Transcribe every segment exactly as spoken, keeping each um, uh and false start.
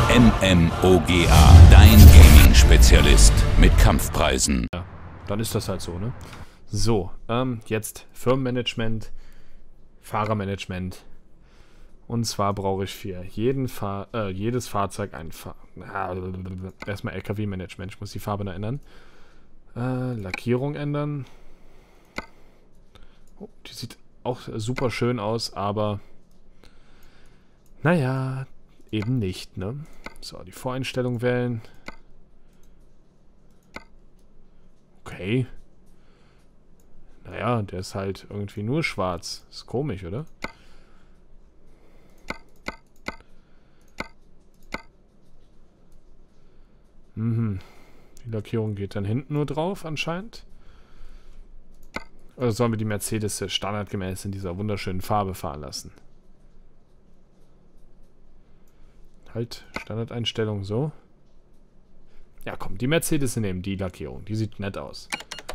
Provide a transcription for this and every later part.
MMOGA, dein Gaming-Spezialist mit Kampfpreisen. Ja, dann ist das halt so, ne? So, ähm, jetzt Firmenmanagement, Fahrermanagement. Und zwar brauche ich für jeden Fahr äh, jedes Fahrzeug ein Fahr äh, erstmal L K W-Management. Ich muss die Farbe noch ändern. Äh, Lackierung ändern. Oh, die sieht auch super schön aus, aber naja, eben nicht, ne? So, die Voreinstellung wählen. Okay. Naja, der ist halt irgendwie nur schwarz. Ist komisch, oder? Mhm. Die Lackierung geht dann hinten nur drauf, anscheinend. Oder sollen wir die Mercedes standardgemäß in dieser wunderschönen Farbe fahren lassen? Halt, Standardeinstellung so. Ja, komm, die Mercedes nehmen die Lackierung. Die sieht nett aus.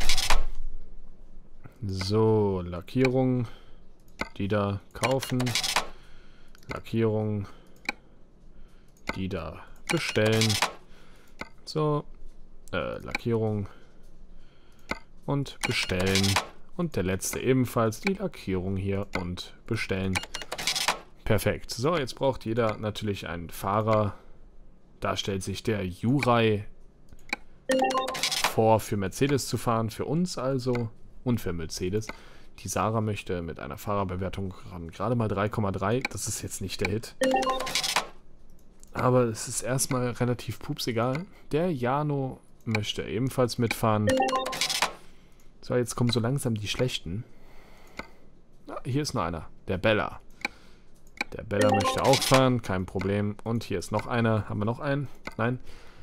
So, Lackierung. Die da kaufen. Lackierung. Die da bestellen. So, äh, Lackierung. Und bestellen. Und der letzte ebenfalls die Lackierung hier und bestellen. Perfekt. So, jetzt braucht jeder natürlich einen Fahrer. Da stellt sich der Juraj vor, für Mercedes zu fahren. Für uns also. Und für Mercedes. Die Sarah möchte mit einer Fahrerbewertung ran. Gerade mal drei Komma drei. Das ist jetzt nicht der Hit. Aber es ist erstmal relativ pupsegal. Der Jano möchte ebenfalls mitfahren. So, jetzt kommen so langsam die Schlechten. Ah, hier ist noch einer. Der Bella. Der Bella möchte auch fahren. Kein Problem. Und hier ist noch einer. Haben wir noch einen? Nein.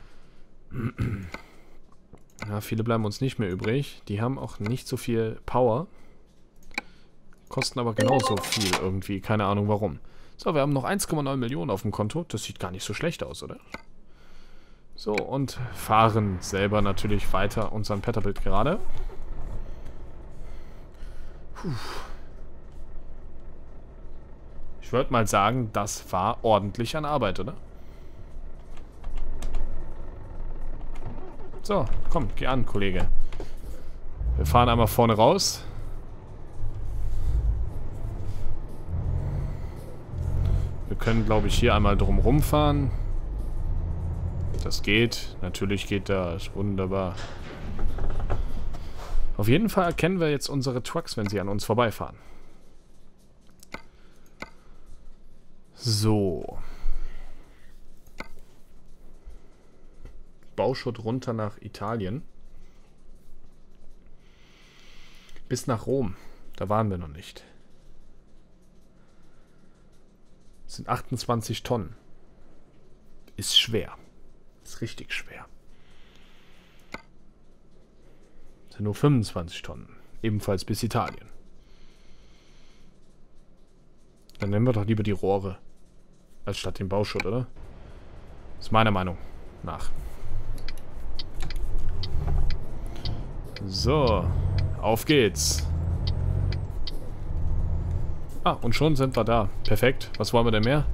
Ja, viele bleiben uns nicht mehr übrig. Die haben auch nicht so viel Power. Kosten aber genauso viel irgendwie. Keine Ahnung warum. So, wir haben noch eins Komma neun Millionen auf dem Konto. Das sieht gar nicht so schlecht aus, oder? So, und fahren selber natürlich weiter unseren Petterbild gerade. Puh. Ich würde mal sagen, das war ordentlich an Arbeit, oder? So, komm, geh an, Kollege. Wir fahren einmal vorne raus. Wir können, glaube ich, hier einmal drum rumfahren. Das geht. Natürlich geht das. Wunderbar. Auf jeden Fall erkennen wir jetzt unsere Trucks, wenn sie an uns vorbeifahren. So. Bauschutt runter nach Italien. Bis nach Rom. Da waren wir noch nicht. Das sind achtundzwanzig Tonnen. Ist schwer. Ist richtig schwer. Das sind nur fünfundzwanzig Tonnen. Ebenfalls bis Italien. Dann nehmen wir doch lieber die Rohre. Als statt den Bauschutt, oder? Ist meiner Meinung nach. So. Auf geht's. Ah, und schon sind wir da. Perfekt. Was wollen wir denn mehr?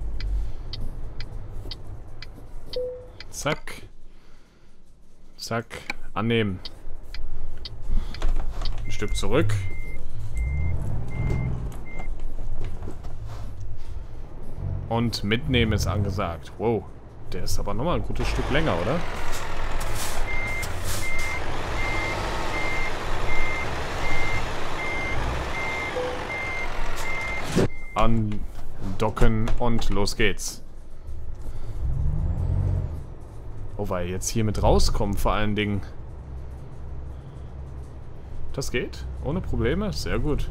Zack. Zack. Annehmen. Ein Stück zurück. Und mitnehmen ist angesagt. Wow. Der ist aber nochmal ein gutes Stück länger, oder? Andocken und los geht's. Oh, weil jetzt hier mit rauskommen vor allen Dingen. Das geht? Ohne Probleme? Sehr gut.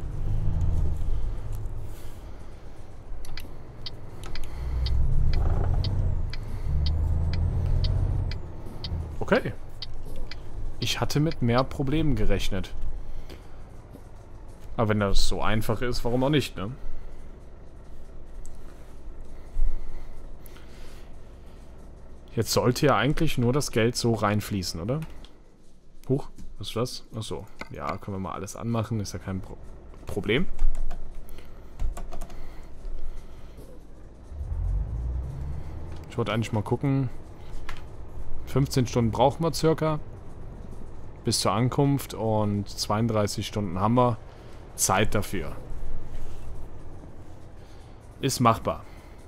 Okay. Ich hatte mit mehr Problemen gerechnet. Aber wenn das so einfach ist, warum auch nicht, ne? Jetzt sollte ja eigentlich nur das Geld so reinfließen, oder? Huch, was ist das? Achso. Ja, können wir mal alles anmachen. Ist ja kein Pro Problem. Ich wollte eigentlich mal gucken. fünfzehn Stunden brauchen wir circa. Bis zur Ankunft. Und zweiunddreißig Stunden haben wir Zeit dafür. Ist machbar.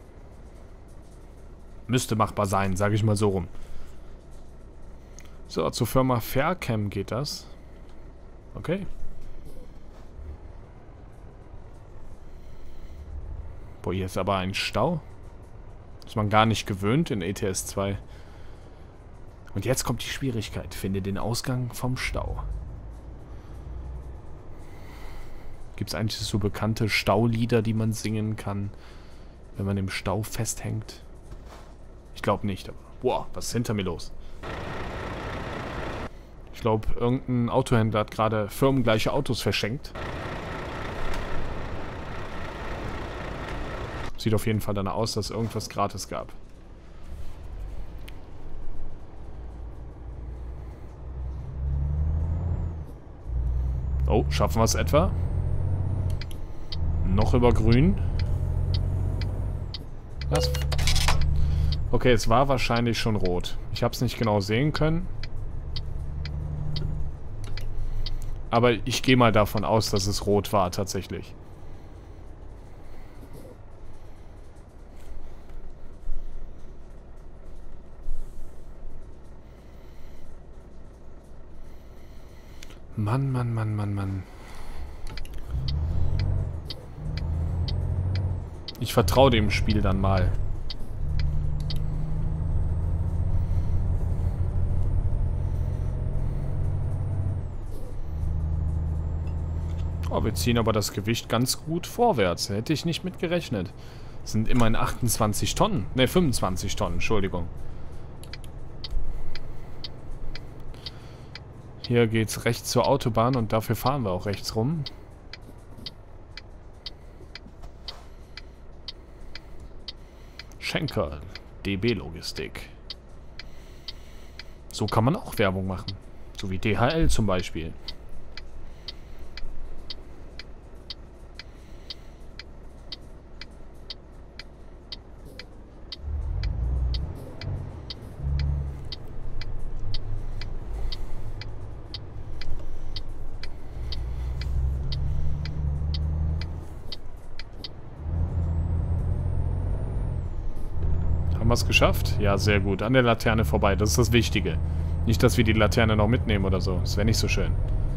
Müsste machbar sein, sage ich mal so rum. So, zur Firma Faircam geht das. Okay. Boah, hier ist aber ein Stau. Ist man gar nicht gewöhnt in E T S zwei. Und jetzt kommt die Schwierigkeit. Finde den Ausgang vom Stau. Gibt es eigentlich so bekannte Staulieder, die man singen kann, wenn man im Stau festhängt? Ich glaube nicht, aber... Boah, was ist hinter mir los? Ich glaube, irgendein Autohändler hat gerade firmengleiche Autos verschenkt. Sieht auf jeden Fall danach aus, dass es irgendwas gratis gab. Oh, schaffen wir es etwa? Noch über grün. Was? Okay, es war wahrscheinlich schon rot. Ich habe es nicht genau sehen können. Aber ich gehe mal davon aus, dass es rot war tatsächlich. Mann, Mann, Mann, Mann, Mann. Ich vertraue dem Spiel dann mal. Oh, wir ziehen aber das Gewicht ganz gut vorwärts. Hätte ich nicht mit gerechnet. Das sind immerhin achtundzwanzig Tonnen. Ne, fünfundzwanzig Tonnen, Entschuldigung. Hier geht's rechts zur Autobahn und dafür fahren wir auch rechts rum. Schenker, D B Logistik. So kann man auch Werbung machen. So wie D H L zum Beispiel. Haben wir es geschafft? Ja, sehr gut. An der Laterne vorbei. Das ist das Wichtige. Nicht, dass wir die Laterne noch mitnehmen oder so. Das wäre nicht so schön.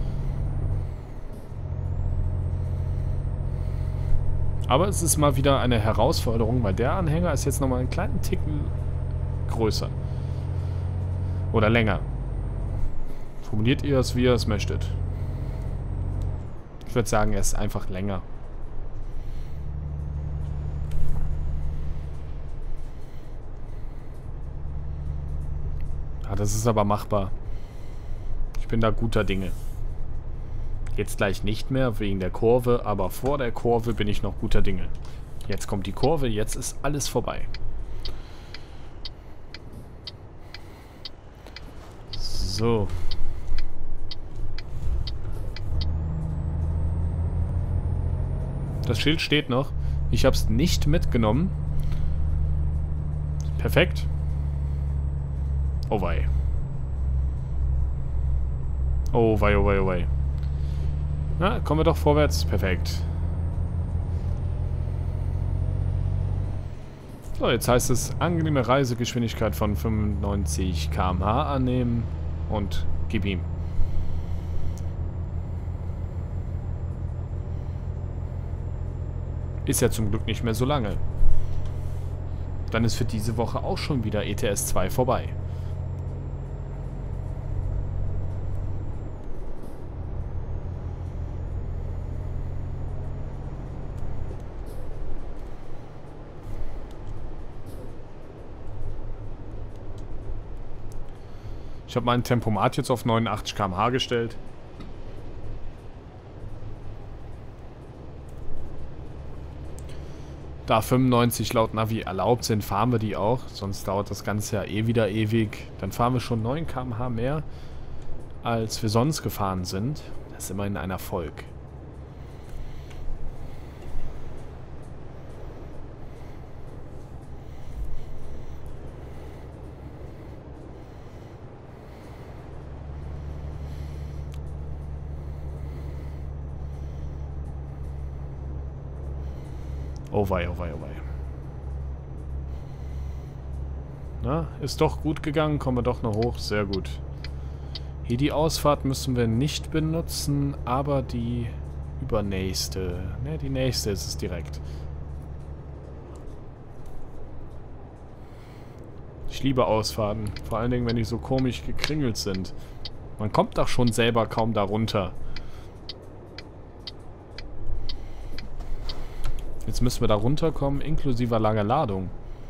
Aber es ist mal wieder eine Herausforderung, weil der Anhänger ist jetzt nochmal einen kleinen Ticken größer. Oder länger. Formuliert ihr es, wie ihr es möchtet. Ich würde sagen, er ist einfach länger. Ah, das ist aber machbar. Ich bin da guter Dinge. Jetzt gleich nicht mehr wegen der Kurve, aber vor der Kurve bin ich noch guter Dinge. Jetzt kommt die Kurve, jetzt ist alles vorbei. So. Das Schild steht noch. Ich habe es nicht mitgenommen. Perfekt. Oh wei. Oh wei, oh wei, oh wei. Na, kommen wir doch vorwärts. Perfekt. So, jetzt heißt es, angenehme Reisegeschwindigkeit von fünfundneunzig Kilometer pro Stunde annehmen und gib ihm. Ist ja zum Glück nicht mehr so lange. Dann ist für diese Woche auch schon wieder E T S zwei vorbei. Ich habe mein Tempomat jetzt auf neunundachtzig Kilometer pro Stunde gestellt. Da fünfundneunzig laut Navi erlaubt sind, fahren wir die auch. Sonst dauert das Ganze ja eh wieder ewig. Dann fahren wir schon neun Kilometer pro Stunde mehr, als wir sonst gefahren sind. Das ist immerhin ein Erfolg. Oh wei, oh wei, oh wei. Na, ist doch gut gegangen. Kommen wir doch noch hoch. Sehr gut. Hier die Ausfahrt müssen wir nicht benutzen, aber die übernächste. Ne, die nächste ist es direkt. Ich liebe Ausfahrten. Vor allen Dingen, wenn die so komisch gekringelt sind. Man kommt doch schon selber kaum da runter. Jetzt müssen wir da runterkommen, inklusive langer Ladung.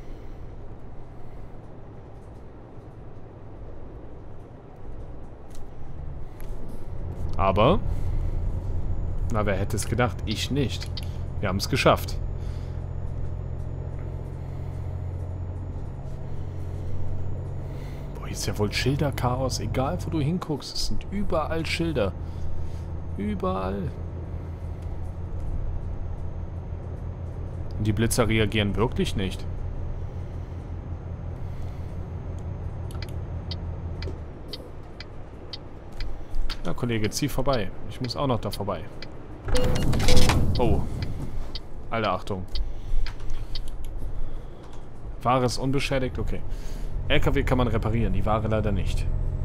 Aber, na, wer hätte es gedacht? Ich nicht. Wir haben es geschafft. Boah, hier ist ja wohl Schilderchaos. Egal, wo du hinguckst, es sind überall Schilder. Überall. Und die Blitzer reagieren wirklich nicht. Na, Kollege, zieh vorbei. Ich muss auch noch da vorbei. Oh. Alle Achtung. Ware ist unbeschädigt? Okay. L K W kann man reparieren, die Ware leider nicht.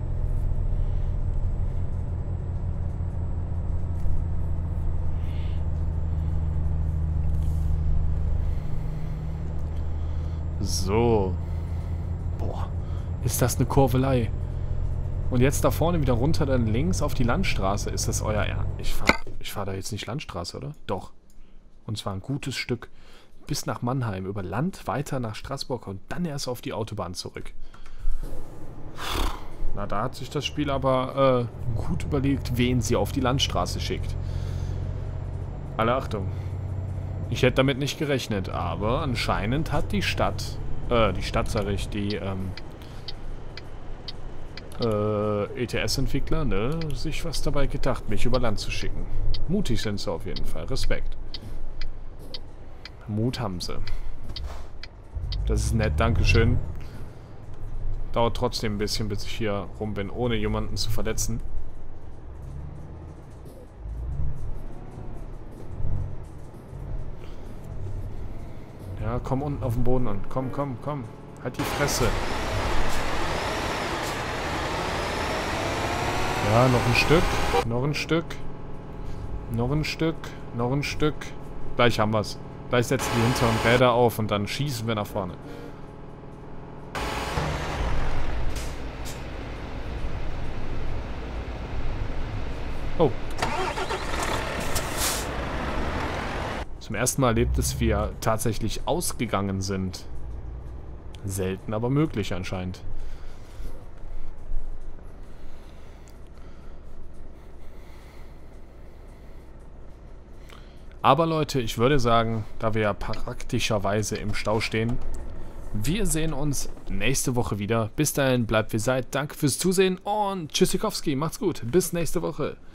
So. Boah. Ist das eine Kurvelei? Und jetzt da vorne wieder runter, dann links auf die Landstraße. Ist das euer... Ja, ich fahre ich fahr da jetzt nicht Landstraße, oder? Doch. Und zwar ein gutes Stück. Bis nach Mannheim. Über Land, weiter nach Straßburg und dann erst auf die Autobahn zurück. Na, da hat sich das Spiel aber äh, gut überlegt, wen sie auf die Landstraße schickt. Alle Achtung. Ich hätte damit nicht gerechnet, aber anscheinend hat die Stadt... Äh, die Stadt, sag ich, die... Ähm, Äh, E T S-Entwickler, ne, sich was dabei gedacht, mich über Land zu schicken. Mutig sind sie auf jeden Fall. Respekt. Mut haben sie. Das ist nett, dankeschön. Dauert trotzdem ein bisschen, bis ich hier rum bin, ohne jemanden zu verletzen. Ja, komm unten auf den Boden an. Komm, komm, komm. Halt die Fresse. Ja, noch ein Stück, noch ein Stück, noch ein Stück, noch ein Stück. Gleich haben wir es. Gleich setzen die hinteren Räder auf und dann schießen wir nach vorne. Oh. Zum ersten Mal erlebt es, wie wir tatsächlich ausgegangen sind. Selten, aber möglich anscheinend. Aber Leute, ich würde sagen, da wir ja praktischerweise im Stau stehen, wir sehen uns nächste Woche wieder. Bis dahin, bleibt wie seid. Danke fürs Zusehen und Tschüssikowski. Macht's gut. Bis nächste Woche.